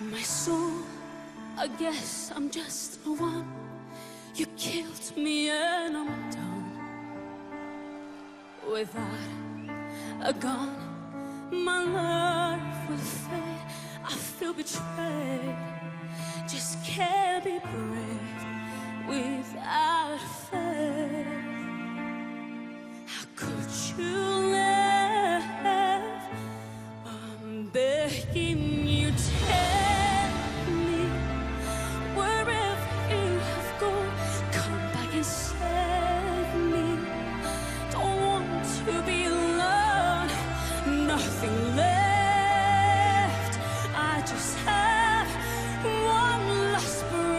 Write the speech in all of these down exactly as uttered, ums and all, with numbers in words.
My soul, I guess I'm just the one. You killed me and I'm done. Without a gun, my life will fade. I feel betrayed, just can't be brave without faith. How could you leave? I'm begging you, tell me, wherever you have gone, come back and save me. Don't want to be alone, nothing left. I just have one last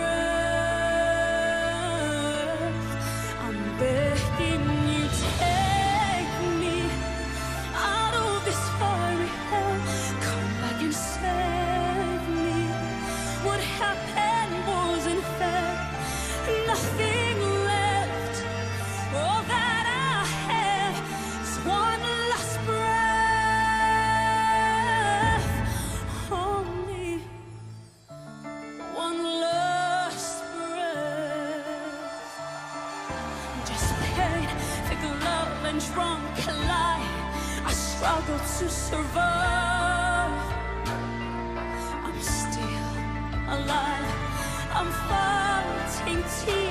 breath. I'm begging you, take me out of this fiery hell. Come back and save me. What happened wasn't fair. Nothing left. All that I have is one last breath. Only one last breath. Just pain, thick love and drunk lie. I struggle to survive. I'm still alive. I'm fighting tears.